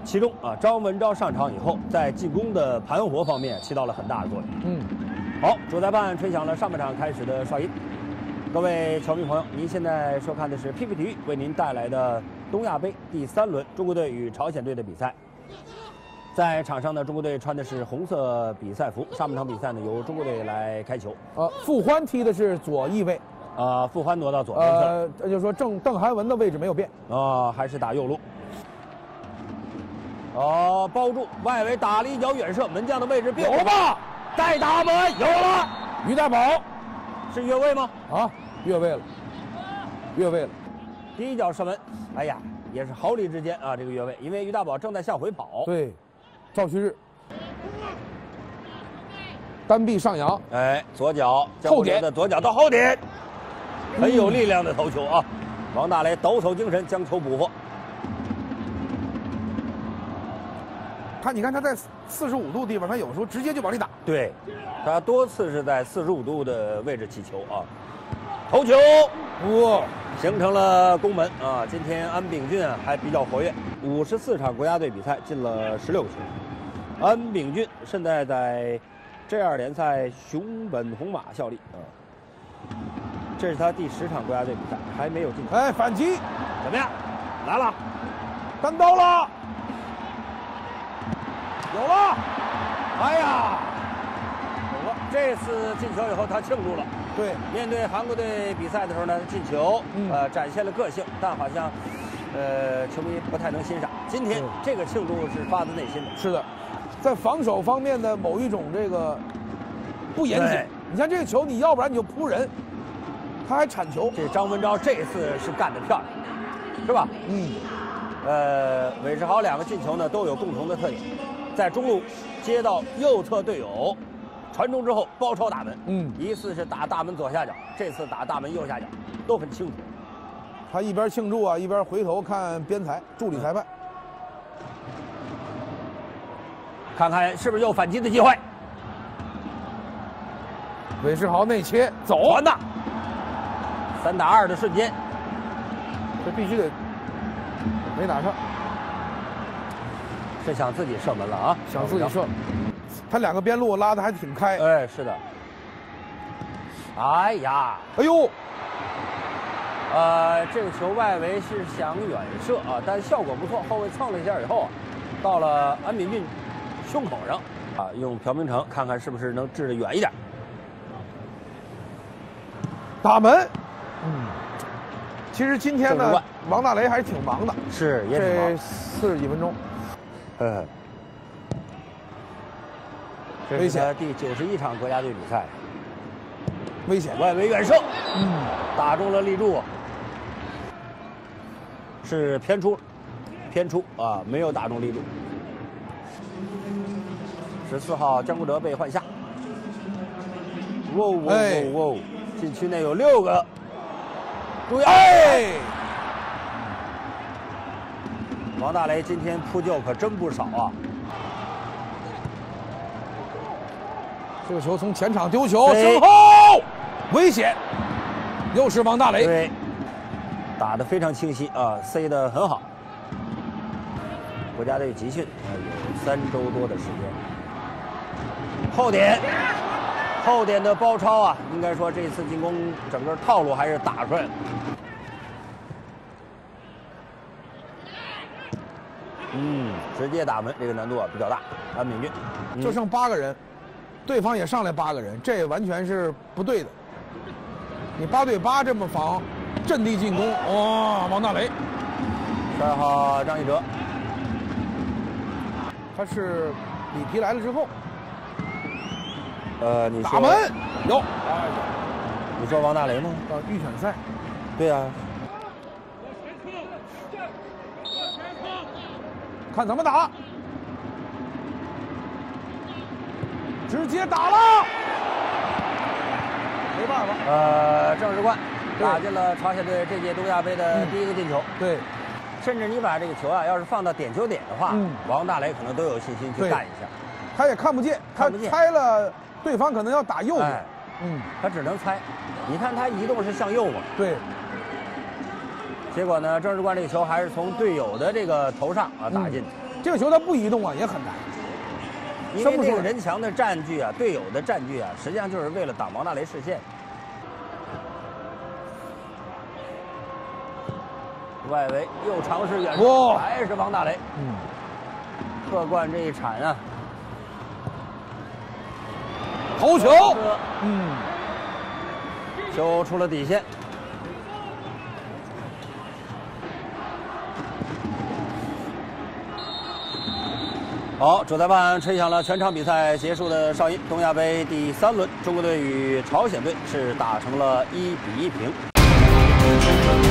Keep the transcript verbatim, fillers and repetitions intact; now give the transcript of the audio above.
其中啊，张文昭上场以后，在进攻的盘活方面起到了很大的作用。 嗯， 好，主裁判吹响了上半场开始的哨音。各位球迷朋友，您现在收看的是 P P 体育为您带来的东亚杯第三轮中国队与朝鲜队的比赛。在场上呢，中国队穿的是红色比赛服。上半场比赛呢，由中国队来开球。 呃，傅欢踢的是左翼位。 啊，傅欢挪到左边去了。 呃，这就是说郑邓涵文的位置没有变。 啊，还是打右路。哦，包住外围打了一脚远射，门将的位置变有吧？ 再打门有了。 于大宝是越位吗？ 啊，越位了，越位了。 第一脚射门，哎呀，也是毫厘之间啊，这个越位，因为于大宝正在向回跑。 对，赵旭日。 单臂上扬， 哎，左脚后点的左脚到后点，很有力量的头球啊！王大雷抖擞精神将球捕获。 他你看他在四十五度地方，他有时候直接就往里打。 对，他多次是在四十五度的位置起球啊，头球， 哇， 形成了攻门啊！今天安秉俊啊还比较活跃，五十四场国家队比赛进了十六个球。安秉俊现在在 J 二联赛熊本红马效力啊，这是他第十场国家队比赛，还没有进球。 哎，反击怎么样？来了， 单刀了，有了， 哎呀，有了！这次进球以后，他庆祝了。 对， 面对韩国队比赛的时候呢，进球， 嗯、 呃，展现了个性，但好像，呃，球迷不太能欣赏。今天这个庆祝是发自内心的。 是的。 在防守方面的某一种这个不严谨，你像这个球，你要不然你就扑人，他还铲球。 这张文昭这次是干得漂亮，是吧？ 嗯。 呃，韦世豪两个进球呢都有共同的特点，在中路接到右侧队友传中之后包抄打门。嗯。一次是打大门左下角，这次打大门右下角，都很清楚。 他一边庆祝啊，一边回头看边裁助理裁判。 看看是不是有反击的机会。 韦世豪内切走， 传的三打二的瞬间， 这必须得没打上， 是想自己射门了啊！ 想自己射，他两个边路拉的还挺开。 哎，是的。哎呀， 哎呦， 呃，这个球外围是想远射啊，但效果不错，后卫蹭了一下以后，到了安秉俊 胸口上啊，用朴明成看看是不是能掷得远一点。 打门，嗯，其实今天呢，王大雷还是挺忙的， 是也挺忙， 这四十几分钟， 嗯，这是他第九十一场国家队比赛， 危险， 外围远射，嗯，打中了立柱，是偏出，偏出啊，没有打中立柱。 十四号姜国哲被换下。哇哇哇哇！禁区内有六个，注意！哎，王大雷今天扑救可真不少啊！ 这个球从前场丢球，身后危险，又是王大雷。 对，打得非常清晰啊，塞得很好。国家队集训啊，有三周多的时间。 后点，后点的包抄啊，应该说这次进攻整个套路还是打出来了。嗯，直接打门这个难度啊比较大。安秉俊、 嗯、就剩八个人，对方也上来八个人，这完全是不对的。你八对八这么防，阵地进攻，哇、哦，王大雷， 十二号张一哲， 他是里皮来了之后。 呃，你说打门有， 哎，你说王大雷吗？ 到预选赛， 对呀、啊。 看怎么打，直接打了，没办法。 呃，郑世冠打进了朝鲜队这届东亚杯的第一个进球。 嗯、对， 甚至你把这个球啊，要是放到点球点的话，嗯、王大雷可能都有信心去干一下。 他也看不见，他猜了。 对方可能要打右边，哎、 嗯，他只能猜。你看他移动是向右嘛？ 对。 结果呢，郑世冠这个球还是从队友的这个头上啊打进。 嗯、 这个球他不移动啊，也很难。 因为这个人墙的占据啊，队友的占据啊，实际上就是为了挡王大雷视线。外围又尝试远射，还是王大雷。嗯，客冠这一铲啊。 头球，嗯， 球出了底线。好，主裁判吹响了全场比赛结束的哨音。东亚杯第三轮，中国队与朝鲜队是打成了一比一平。